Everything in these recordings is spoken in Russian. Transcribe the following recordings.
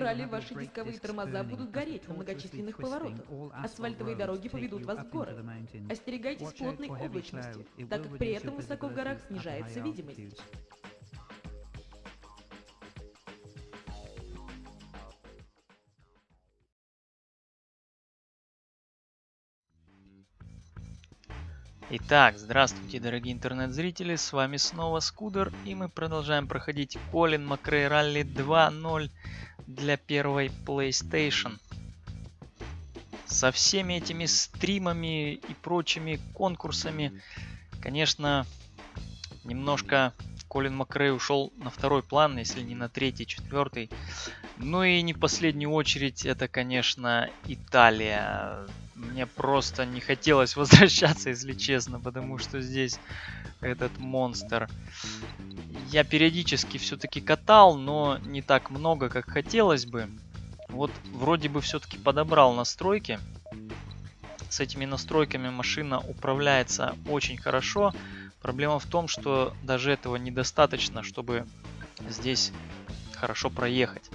ралли ваши дисковые тормоза будут гореть на многочисленных поворотах. Асфальтовые дороги поведут вас в горы. Остерегайтесь плотной облачности, так как при этом высоко в горах снижается видимость. Итак, здравствуйте, дорогие интернет-зрители, с вами снова Скудер, и мы продолжаем проходить Colin McRae Rally 2.0 для первой PlayStation. Со всеми этими стримами и прочими конкурсами, конечно, немножко Colin McRae ушел на второй план, если не на третий, четвертый. Ну и не в последнюю очередь, это, конечно, Италия. Мне просто не хотелось возвращаться, если честно, потому что здесь этот монстр. Я периодически все-таки катал, но не так много, как хотелось бы. Вот вроде бы все-таки подобрал настройки. С этими настройками машина управляется очень хорошо. Проблема в том, что даже этого недостаточно, чтобы здесь хорошо проехать.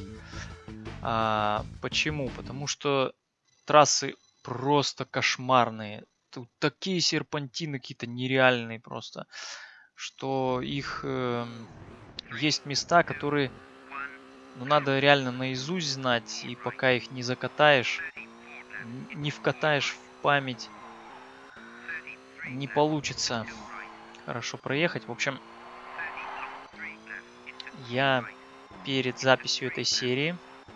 Почему? Потому что трассы просто кошмарные. Тут такие серпантины какие-то нереальные просто, что их есть места, которые надо реально наизусть знать, и пока их не закатаешь, не вкатаешь в память, не получится хорошо проехать. В общем, я перед записью этой серии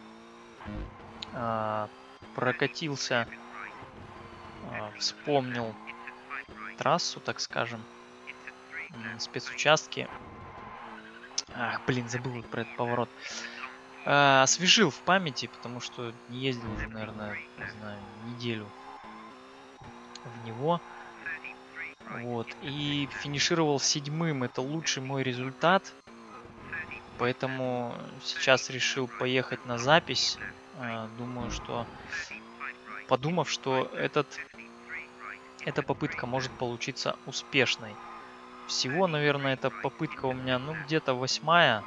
прокатился, вспомнил трассу, так скажем, спецучастки. Забыл про этот поворот. Освежил в памяти, потому что не ездил уже, наверное, не знаю, неделю в него. Вот. И финишировал 7-м. Это лучший мой результат. Поэтому сейчас решил поехать на запись. Думаю, что... Подумав, что эта попытка может получиться успешной. Всего, наверное, эта попытка у меня, где-то 8-я.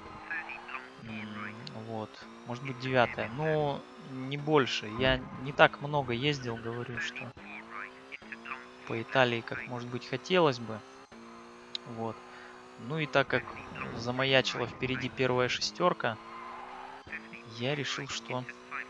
Вот. Может быть, 9-я. Но не больше. Я не так много ездил, говорю, что по Италии, как, может быть, хотелось бы. Вот. Ну и так как замаячила впереди первая шестерка, я решил, что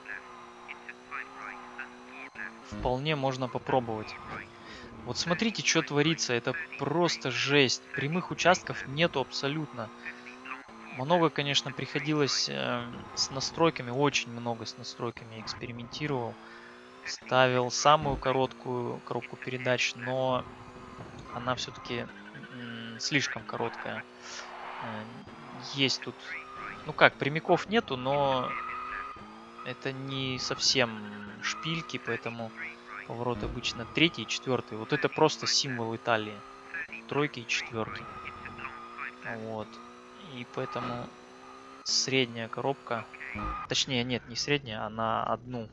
вполне можно попробовать. Вот смотрите, что творится. Это просто жесть. Прямых участков нету абсолютно. Много, конечно, приходилось с настройками. Очень много с настройками экспериментировал. Ставил самую короткую коробку передач, но она все-таки слишком короткая. Есть тут... прямиков нету, но это не совсем шпильки, поэтому поворот обычно 3-й и 4-й. Вот это просто символ Италии. 3-ки и 4-ки. Вот. И поэтому средняя коробка... Точнее, нет, не средняя, а на одну.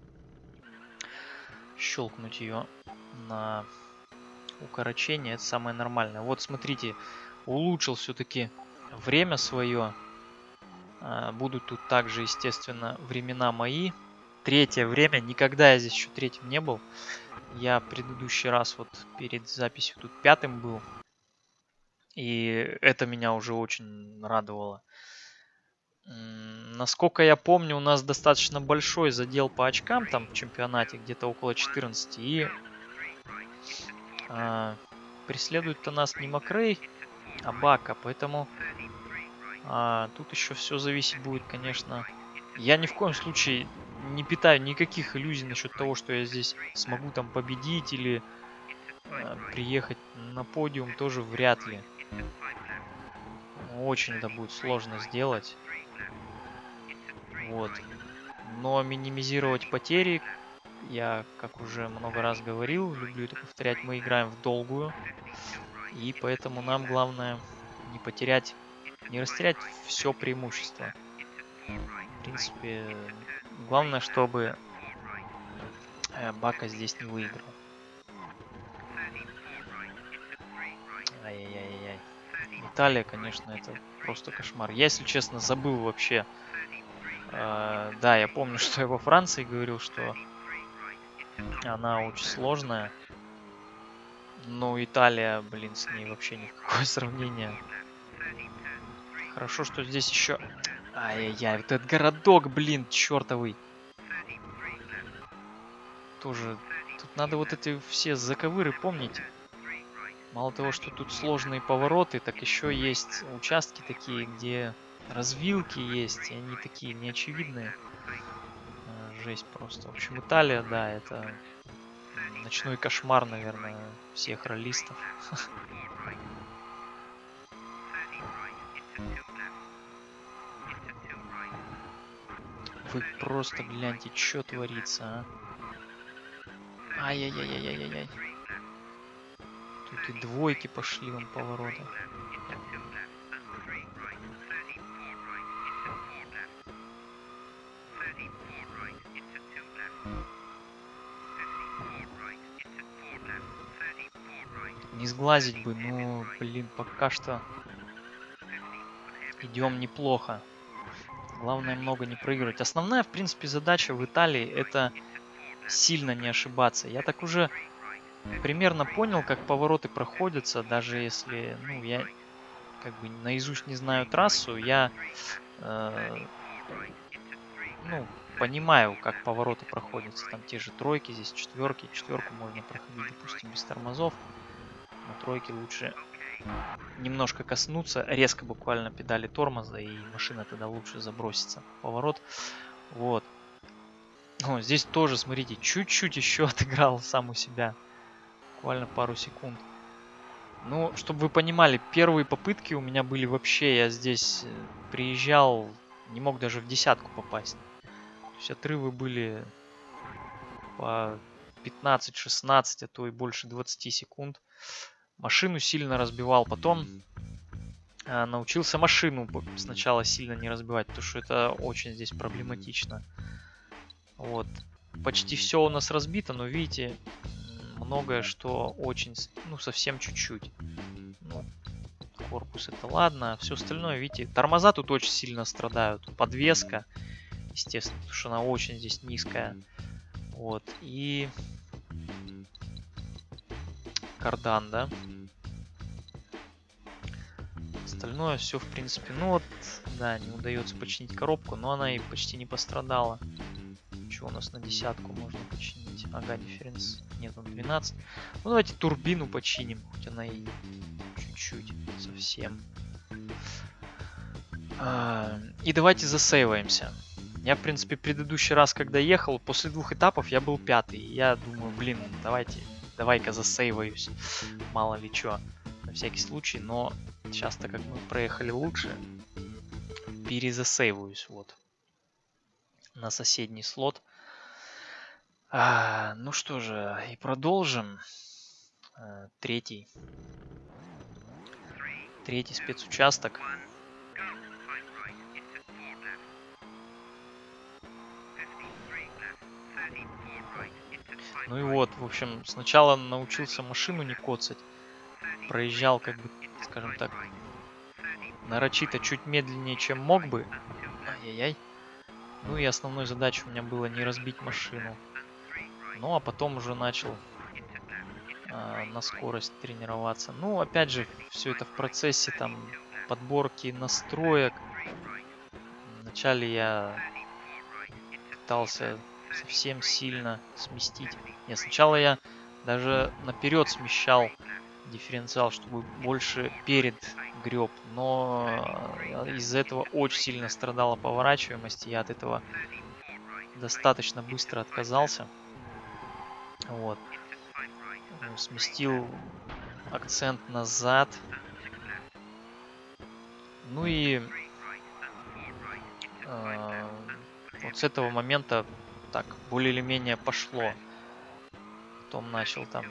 Щелкнуть ее на укорочение, это самое нормальное. Вот смотрите, улучшил все-таки время свое. Будут тут также, естественно, времена мои. 3-е время. Никогда я здесь еще 3-м не был. Я предыдущий раз вот перед записью тут 5-м был. И это меня уже очень радовало. Насколько я помню, у нас достаточно большой задел по очкам там в чемпионате, где-то около 14. И преследует-то нас не Макрей, а Бака. Поэтому тут еще все зависеть будет, конечно. Я ни в коем случае не питаю никаких иллюзий насчет того, что я здесь смогу там победить или приехать на подиум, тоже вряд ли. Очень это будет сложно сделать. Вот. Но минимизировать потери, я, как уже много раз говорил, люблю это повторять, мы играем в долгую. И поэтому нам главное не потерять, не растерять все преимущество. В принципе, главное, чтобы Бака здесь не выиграл. Ай-яй-яй-яй. Италия, конечно, это просто кошмар. Я, если честно, забыл вообще Да, я помню, что я во Франции говорил, что она очень сложная. Но Италия, блин, с ней вообще ни в какое сравнение. Хорошо, что здесь еще... Ай-яй-яй, вот этот городок, блин, чертовый. Тоже... Тут надо вот эти все заковыры помнить. Мало того, что тут сложные повороты, так еще есть участки такие, где развилки есть, и они такие неочевидные. Жесть просто. В общем, Италия, да, это ночной кошмар, наверное, всех раллистов. Вы просто гляньте, что творится, а. Ай-яй-яй-яй-яй-яй. Тут и двойки пошли вон повороты. Не сглазить бы, но, блин, пока что идем неплохо. Главное, много не проигрывать. Основная, в принципе, задача в Италии — это сильно не ошибаться. Я так уже примерно понял, как повороты проходятся, даже если, ну, я как бы наизусть не знаю трассу, я, ну, понимаю, как повороты проходятся. Там те же тройки, здесь четверки. Четверку можно проходить, допустим, без тормозов. Но тройки лучше немножко коснуться, резко буквально педали тормоза, и машина тогда лучше забросится в поворот. Вот. О, здесь тоже, смотрите, чуть-чуть еще отыграл сам у себя. Буквально пару секунд. Ну, чтобы вы понимали, первые попытки у меня были вообще, я здесь приезжал, не мог даже в десятку попасть. То есть отрывы были по 15-16, а то и больше 20 секунд. Машину сильно разбивал, потом научился машину сначала сильно не разбивать, потому что это очень здесь проблематично. Вот. Почти все у нас разбито, но видите, многое, что очень, ну, совсем чуть-чуть. Ну, корпус это ладно, все остальное, видите, тормоза тут очень сильно страдают. Подвеска, естественно, потому что она очень здесь низкая. Вот, и кардан, да. Остальное все, в принципе, ну вот, да, не удается починить коробку, но она и почти не пострадала. Что у нас на десятку можно починить? Ага, дифференс. Нет, он 12. Ну, давайте турбину починим, хоть она и чуть-чуть, совсем. И давайте засейваемся. Я, в принципе, предыдущий раз, когда ехал, после 2 этапов я был 5-й. Я думаю, блин, давай-ка засейваюсь. Мало ли что, на всякий случай. Но сейчас, так как мы проехали лучше, перезасейваюсь, вот. На соседний слот. Ну что же, и продолжим. Третий спецучасток. Ну и вот, в общем, сначала научился машину не коцать. Проезжал, как бы, скажем так, нарочито чуть медленнее, чем мог бы. Ай-яй-яй. Ну и основной задачей у меня было не разбить машину. Ну а потом уже начал на скорость тренироваться. Ну, опять же, все это в процессе там подборки настроек. Вначале я пытался совсем сильно сместить. Нет, сначала я даже наперед смещал дифференциал, чтобы больше перед греб, но из-за этого очень сильно страдала поворачиваемость, и я от этого достаточно быстро отказался. Вот. Сместил акцент назад. Ну и вот с этого момента так более или менее пошло. Потом начал там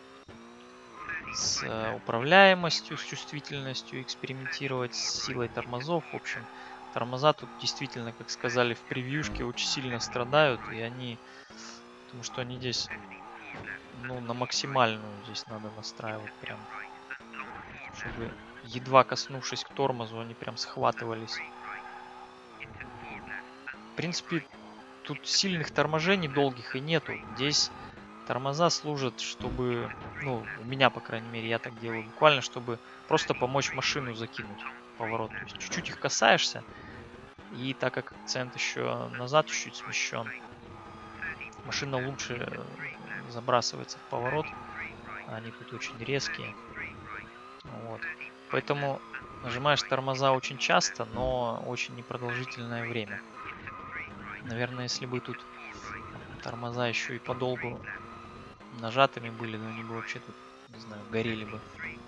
с управляемостью, с чувствительностью экспериментировать, с силой тормозов. В общем, тормоза тут действительно, как сказали в превьюшке, очень сильно страдают. И они, потому что они здесь, ну, на максимальную здесь надо настраивать прям, чтобы едва коснувшись к тормозу, они прям схватывались. принципе, тут сильных торможений долгих и нету. Здесь тормоза служат, чтобы, ну, у меня, по крайней мере, я так делаю, буквально, чтобы просто помочь машину закинуть в поворот. То есть чуть-чуть их касаешься, и так как акцент еще назад чуть-чуть смещен, машина лучше забрасывается в поворот. Они тут очень резкие. Вот. Поэтому нажимаешь тормоза очень часто, но очень непродолжительное время. Наверное, если бы тут тормоза еще и подолгу нажатыми были, но они бы вообще тут, не знаю, горели бы.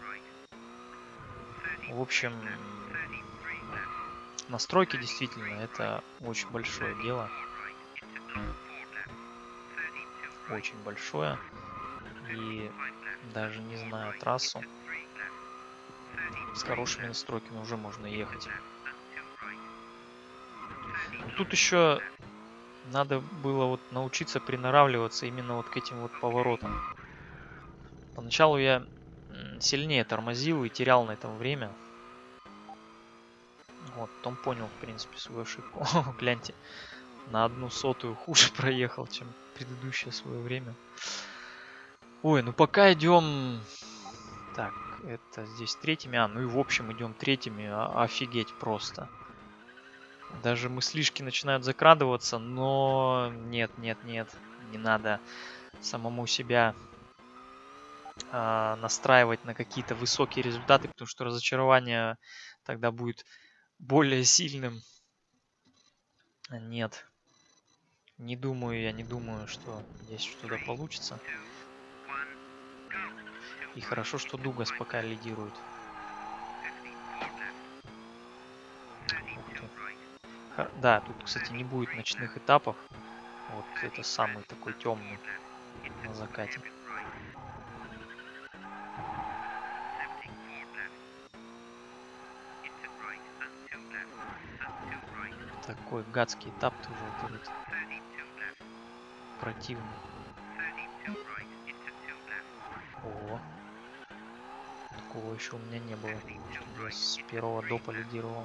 В общем, настройки действительно это очень большое дело. Очень большое. И даже не знаю трассу, с хорошими настройками уже можно ехать. Но тут еще надо было вот научиться приноравливаться именно вот к этим вот поворотам. Поначалу я сильнее тормозил и терял на этом время. Вот, потом понял, в принципе, свою ошибку. Гляньте, на 1/100 хуже проехал, чем предыдущее свое время. Ой, ну пока идем... Так, это здесь третьими. Ну и в общем идем третьими. Офигеть просто. Даже мыслишки начинают закрадываться, но нет, не надо самому себя настраивать на какие-то высокие результаты, потому что разочарование тогда будет более сильным. Нет, не думаю, что здесь что-то получится. И хорошо, что Дугас пока лидирует. Да, тут, кстати, не будет ночных этапов. Вот это самый такой темный на закате. Такой гадский этап тоже вот этот. Противный. О, такого еще у меня не было, чтобы я с первого допа лидировал.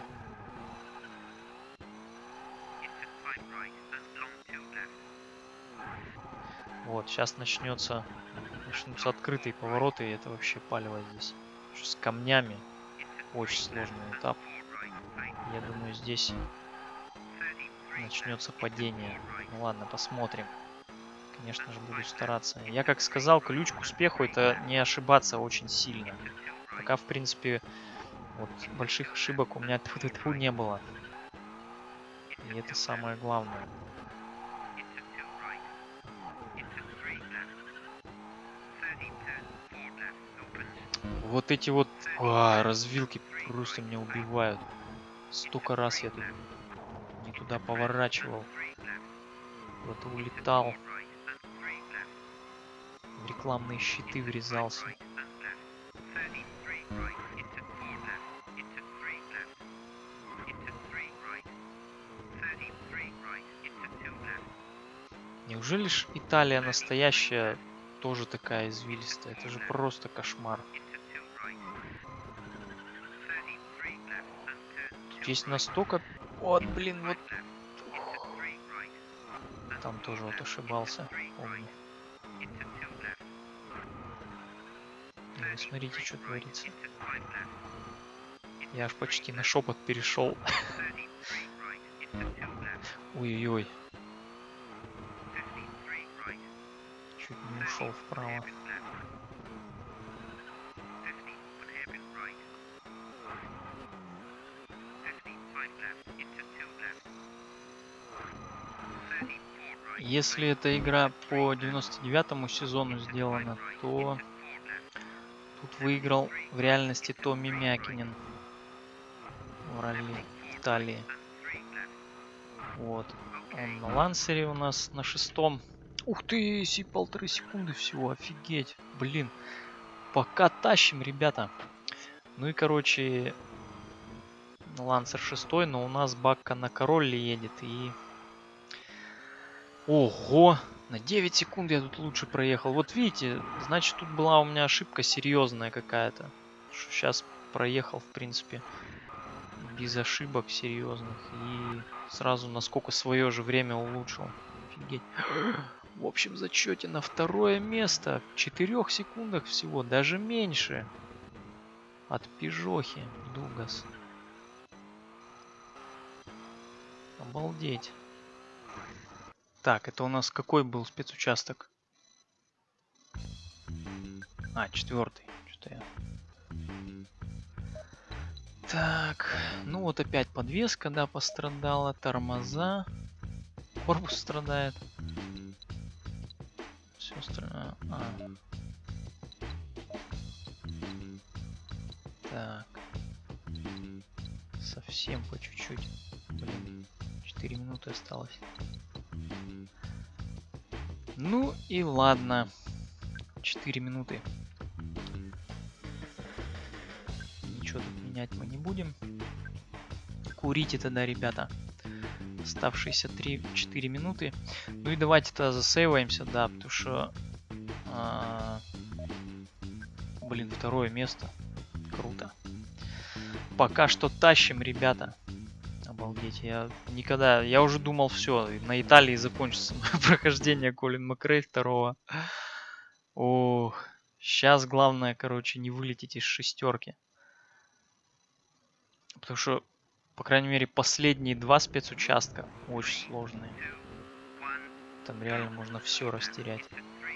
Вот, сейчас начнутся открытые повороты, и это вообще палево здесь. С камнями. Очень сложный этап. Я думаю, здесь начнется падение. Ну ладно, посмотрим. Конечно же, буду стараться. Я, как сказал, ключ к успеху — это не ошибаться очень сильно. Пока, в принципе, вот больших ошибок у меня тут не было. И это самое главное. Вот эти вот развилки просто меня убивают. Столько раз я тут не туда поворачивал. Куда-то улетал. В рекламные щиты врезался. Неужели ж Италия настоящая тоже такая извилистая? Это же просто кошмар. Тут есть настолько... Вот, блин, вот... Там тоже вот ошибался, помню. Ну, смотрите, что творится. Я аж почти на шепот перешел. Ой-ой-ой. Чуть не ушел вправо. Если эта игра по 99-му сезону сделана, то тут выиграл в реальности Томми Мякинен в ралли Италии. Вот. Он на Лансере у нас на 6-м. Ух ты, 1,5 секунды всего, офигеть. Блин, пока тащим, ребята. Ну и, короче, Лансер 6-й, но у нас Бакка на Королле едет. И... Ого! На 9 секунд я тут лучше проехал. Вот видите, значит, тут была у меня ошибка серьезная какая-то. Сейчас проехал, в принципе, без ошибок серьезных. И сразу насколько свое же время улучшил. Офигеть. В общем зачете на второе место. В 4 секундах всего, даже меньше. От Пижохи Дугас. Обалдеть. Так, это у нас какой был спецучасток? А, 4-й. Что-то я... Так, ну вот опять подвеска, да, пострадала. Тормоза. Корпус страдает. Все остальное. Так. Совсем по чуть-чуть. Блин, 4 минуты осталось. Ну и ладно. 4 минуты. Ничего тут менять мы не будем. Курите тогда, ребята. Оставшиеся 3-4 минуты. Ну и давайте тогда засейваемся, да, потому что... блин, второе место. Круто. Пока что тащим, ребята. Обалдеть, я никогда... Я уже думал, все, на Италии закончится прохождение Колин Макрей 2. Ох, сейчас главное, короче, не вылететь из 6. Потому что, по крайней мере, последние 2 спецучастка очень сложные. Там реально можно все растерять.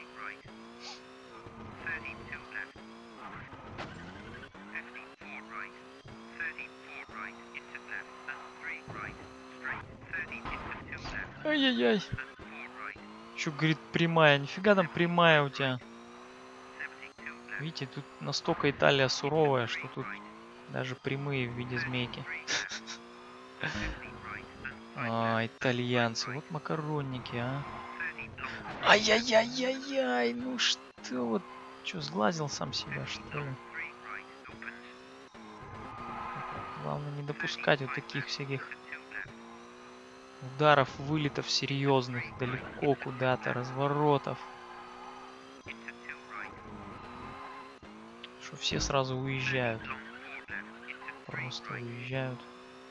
Ай-яй-яй. Чё, говорит, прямая? Нифига там прямая у тебя. Видите, тут настолько Италия суровая, что тут даже прямые в виде змейки. Итальянцы. Вот макаронники, а. Ай-яй-яй-яй-яй. Ну что вот. Чё, сглазил сам себя, что ли? Главное не допускать вот таких всяких ударов, вылетов серьезных, далеко куда-то, разворотов. Что все сразу уезжают. Просто уезжают.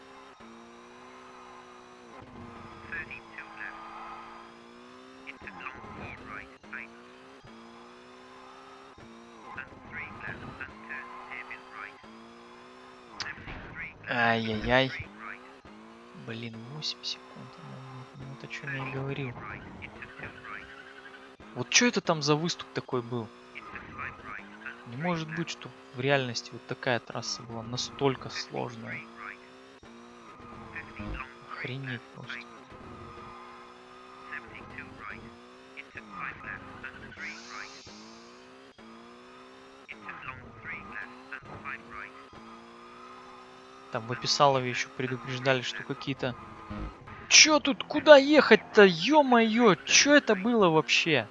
Ай-яй-яй. Блин, 8 секунд. Ну, это что я и говорил. Вот что это там за выступ такой был? Не может быть, что в реальности вот такая трасса была настолько сложная. Охренеть просто. Там в Описалове еще предупреждали, что какие-то... Чё тут, куда ехать-то? Ё-моё, чё это было вообще?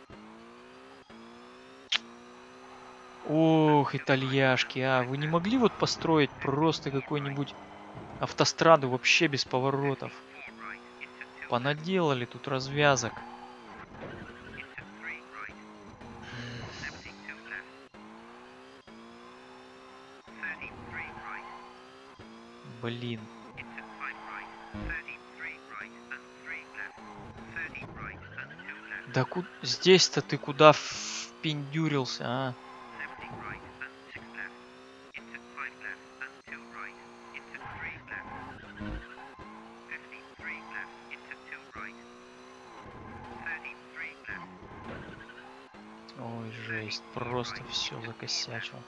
Ох, итальяшки, а вы не могли вот построить просто какой-нибудь автостраду вообще без поворотов? Понаделали тут развязок. Блин. Да здесь-то ты куда впендюрился, а? Ой, жесть, просто все закосячил.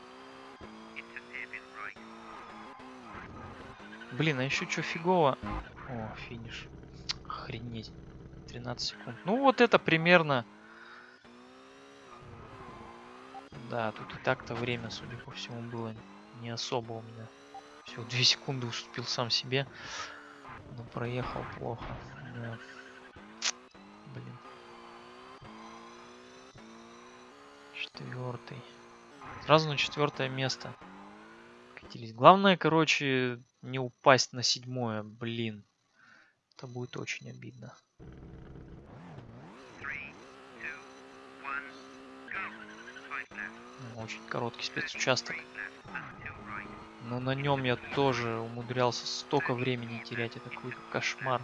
Блин, а еще что фигово? О, финиш. Охренеть. 13 секунд. Ну вот это примерно... Да, тут и так-то время, судя по всему, было не особо у меня. Всего 2 секунды уступил сам себе. Но проехал плохо. Да. Блин. 4-й. Сразу на 4-е место катились. Главное, короче, не упасть на 7-е. Блин. Это будет очень обидно. Очень короткий спецучасток. Но на нем я тоже умудрялся столько времени терять. Это какой-то кошмар.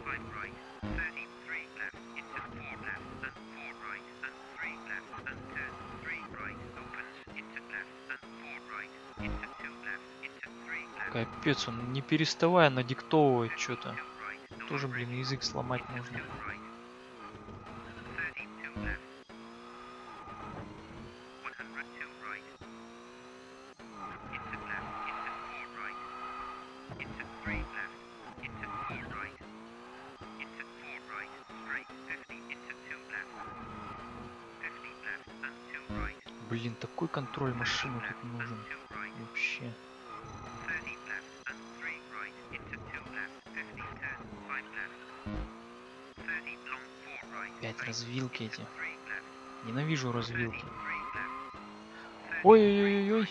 Капец, он не переставая надиктовывает что-то. Тоже, блин, язык сломать можно. Блин, такой контроль машины тут нужен. Вообще. 5 развилки эти. Ненавижу развилки. Ой-ой-ой-ой.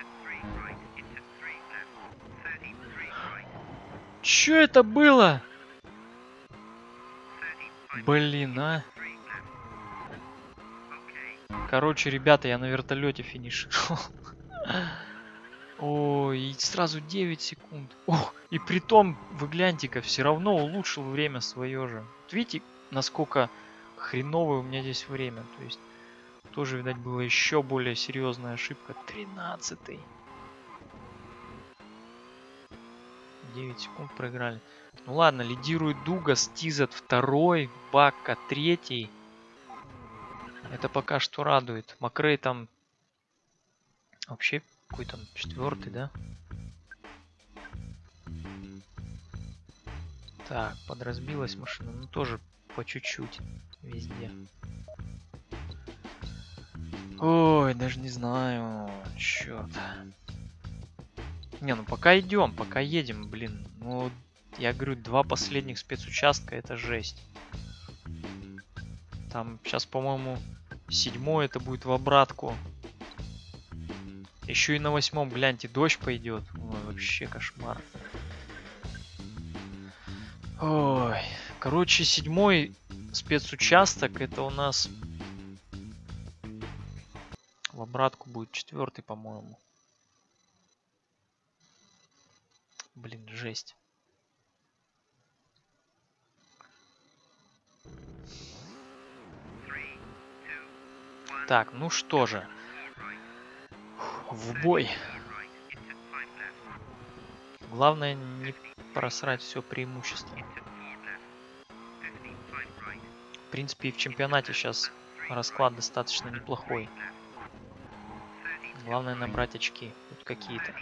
Чё это было? Блин, а. Короче, ребята, я на вертолете финишировал. Ой, и сразу 9 секунд. О, и при том, вы гляньте-ка, все равно улучшил время свое же. Вот видите, насколько хреновое у меня здесь время. То есть, тоже, видать, была еще более серьезная ошибка. 13-й. 9 секунд проиграли. Ну ладно, лидирует Дугас, Тизет 2-й, Бакка 3-й. Это пока что радует. Макрей там вообще какой там 4-й, да? Так, подразбилась машина, ну тоже по чуть-чуть везде. Ой, даже не знаю, черт. Не, ну пока идем, пока едем, блин. Ну, я говорю, 2 последних спецучастка, это жесть. Там сейчас, по-моему, 7-й это будет в обратку. Еще и на 8-м, гляньте, дождь пойдет. Ой, вообще кошмар. Ой, короче, 7-й спецучасток, это у нас в обратку будет 4-й, по-моему. Блин, жесть. Так, ну что же. В бой. Главное не просрать все преимущество. В принципе, и в чемпионате сейчас расклад достаточно неплохой. Главное набрать очки. Хоть какие-то.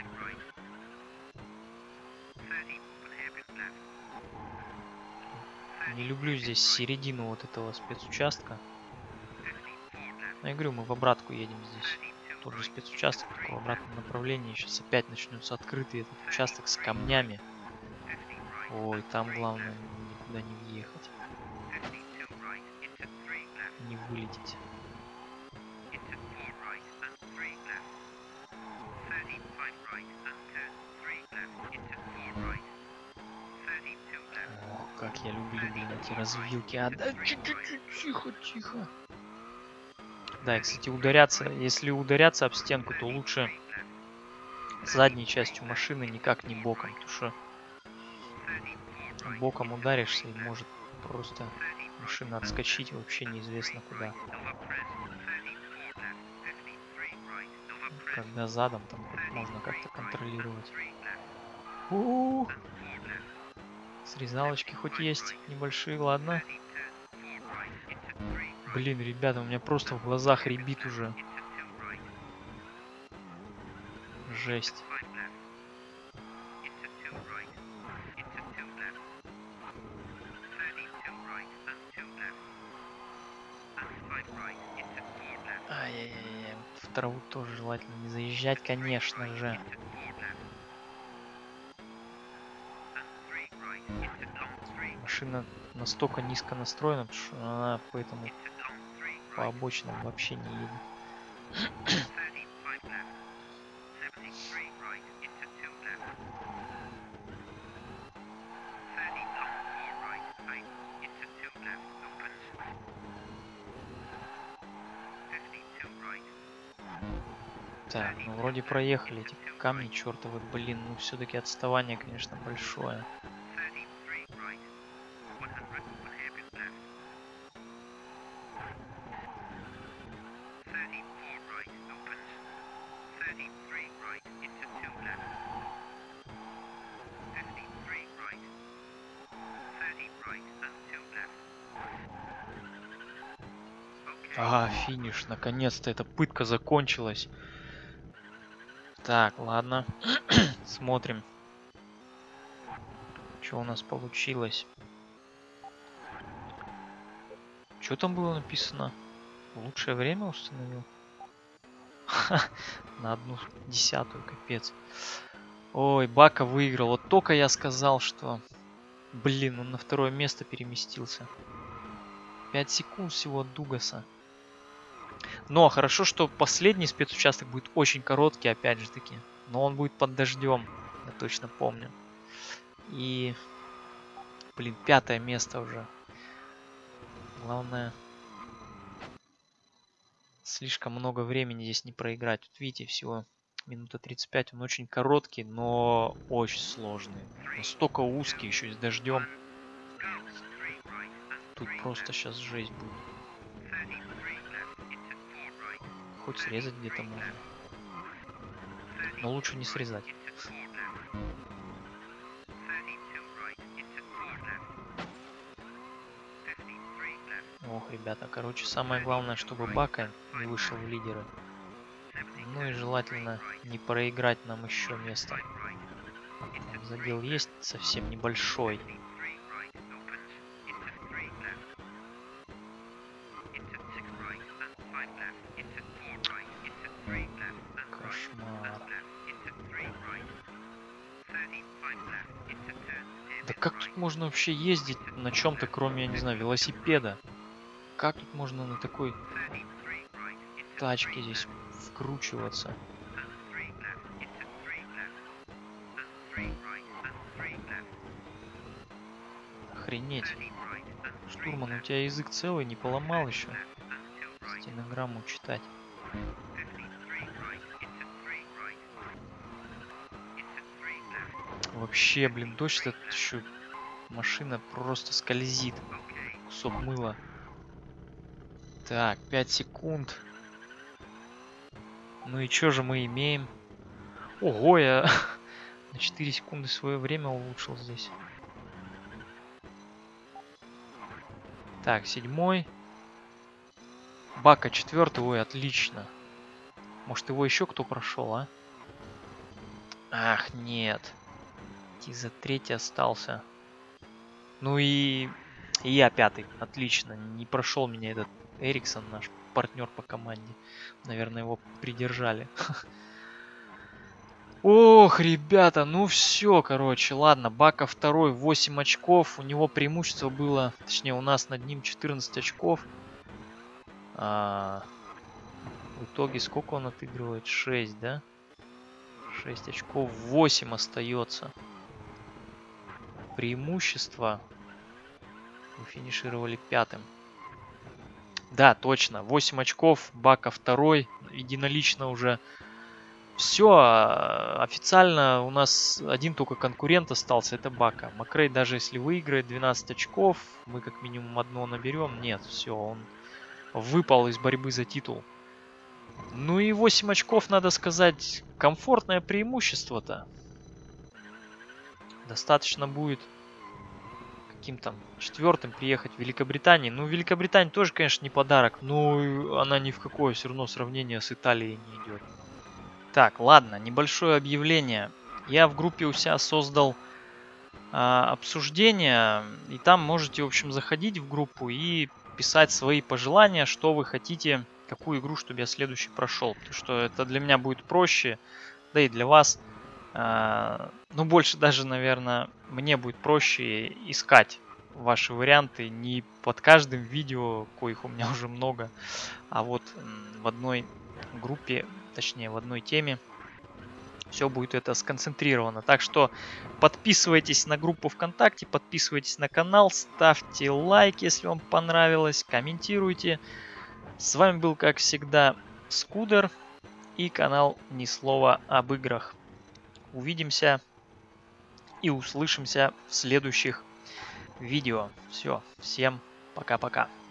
Не люблю здесь середину вот этого спецучастка. Но я говорю, мы в обратку едем здесь. Тот же спецучасток, только в обратном направлении. Сейчас опять начнется открытый этот участок с камнями. Ой, там главное никуда не въехать. Не вылететь. О, как я люблю, блин, эти развилки. А, да, тихо, тихо. Да, и, кстати, ударяться, если ударяться об стенку, то лучше задней частью машины, никак не боком, потому что боком ударишься и может просто машина отскочить вообще неизвестно куда. Когда задом, там можно как-то контролировать. Срезалочки хоть есть небольшие, ладно. Блин, ребята, у меня просто в глазах рябит уже. Жесть. Ай-яй-яй, в траву тоже желательно не заезжать, конечно же. Машина настолько низко настроена, что она поэтому по обочинам вообще не едет. Так, ну вроде проехали эти камни чертовы, блин, ну все-таки отставание, конечно, большое. А, финиш, наконец-то эта пытка закончилась. Так, ладно. Смотрим, что у нас получилось. Что там было написано? Лучшее время установил? На 1/10, капец. Ой, Бака выиграл. Вот только я сказал, что... Блин, он на второе место переместился. 5 секунд всего от Дугаса. Но хорошо, что последний спецучасток будет очень короткий, опять же таки. Но он будет под дождем, я точно помню. И... Блин, 5-е место уже. Главное... Слишком много времени здесь не проиграть. Тут видите, всего минута 35. Он очень короткий, но очень сложный. Настолько узкий, еще и с дождем. Тут просто сейчас жесть будет. Хоть срезать где-то можно. Но лучше не срезать. Ох, ребята, короче, самое главное, чтобы Бака не вышел в лидеры. Ну и желательно не проиграть нам еще место. Задел есть совсем небольшой. Кошмар. Да как тут можно вообще ездить на чем-то, кроме, я не знаю, велосипеда? Как тут можно на такой тачке здесь вкручиваться? Охренеть. Штурман, у тебя язык целый, не поломал еще? Стенограмму читать. Вообще, блин, дождь этот еще... Машина просто скользит. Кусок мыла. Так, 5 секунд. Ну и что же мы имеем? Ого, я на 4 секунды свое время улучшил здесь. Так, 7-й. Бака 4-й. Ой, отлично. Может, его еще кто прошел, а? Ах, нет. Тиза 3-й остался. Ну и я 5-й. Отлично. Не прошел меня этот Эриксон, наш партнер по команде. Наверное, его придержали. Ох, ребята, ну все, короче, ладно. Бака 2-й, 8 очков. У него преимущество было, точнее, у нас над ним 14 очков. В итоге сколько он отыгрывает? 6, да? 6 очков, 8 остается. Преимущество. Мы финишировали 5-м. Да, точно. 8 очков. Бака 2-й. Единолично уже. Все. Официально у нас один только конкурент остался. Это Бака. Макрей, даже если выиграет 12 очков, мы как минимум одно наберем. Нет, все. Он выпал из борьбы за титул. Ну и 8 очков, надо сказать, комфортное преимущество-то. Достаточно будет каким-то 4-м приехать в Великобританию. Ну, Великобритания тоже, конечно, не подарок, но она ни в какое все равно сравнение с Италией не идет. Так, ладно, небольшое объявление. Я в группе у себя создал обсуждение, и там можете, в общем, заходить в группу и писать свои пожелания, что вы хотите, какую игру, чтобы я следующий прошел. Потому что это для меня будет проще, да и для вас. Ну, больше даже, наверное, мне будет проще искать ваши варианты не под каждым видео, коих у меня уже много, а вот в одной группе, точнее в одной теме. Все будет это сконцентрировано. Так что подписывайтесь на группу ВКонтакте, подписывайтесь на канал, ставьте лайк, если вам понравилось, комментируйте. С вами был, как всегда, Скудер. и канал Ни слова об играх. Увидимся и услышимся в следующих видео. Все, всем пока-пока.